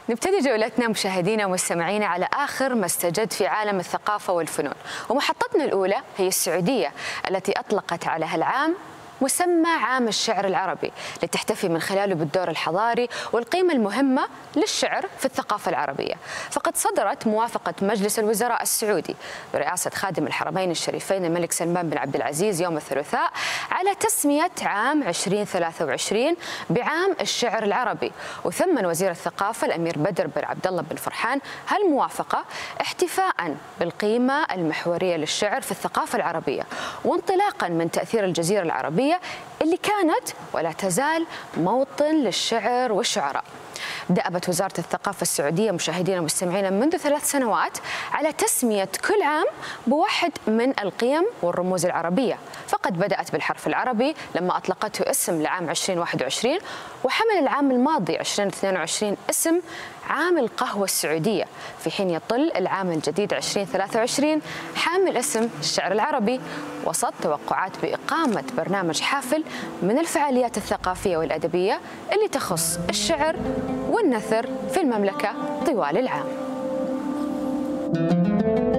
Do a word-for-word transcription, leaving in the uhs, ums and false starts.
نبتدي جولتنا مشاهدينا ومستمعينا على آخر ما استجد في عالم الثقافة والفنون، ومحطتنا الأولى هي السعودية التي أطلقت على هالعام مسمى عام الشعر العربي لتحتفي من خلاله بالدور الحضاري والقيمة المهمة للشعر في الثقافة العربية. فقد صدرت موافقة مجلس الوزراء السعودي برئاسة خادم الحرمين الشريفين الملك سلمان بن عبد العزيز يوم الثلاثاء على تسمية عام ألفين وثلاثة وعشرين بعام الشعر العربي. وثمن وزير الثقافة الأمير بدر بن عبد الله بن فرحان هالموافقة احتفاء بالقيمة المحورية للشعر في الثقافة العربية، وانطلاقا من تأثير الجزيرة العربية اللي كانت ولا تزال موطن للشعر والشعراء. دأبت وزارة الثقافة السعودية مشاهدينا ومستمعينا منذ ثلاث سنوات على تسمية كل عام بواحد من القيم والرموز العربية، فقد بدأت بالحرف العربي لما أطلقته اسم لعام ألفين وواحد وعشرين، وحمل العام الماضي ألفين واثنين وعشرين اسم عام القهوة السعودية، في حين يطل العام الجديد ألفين وثلاثة وعشرين حامل اسم الشعر العربي، وسط توقعات بإقامة برنامج حافل من الفعاليات الثقافية والأدبية اللي تخص الشعر والنثر في المملكة طوال العام.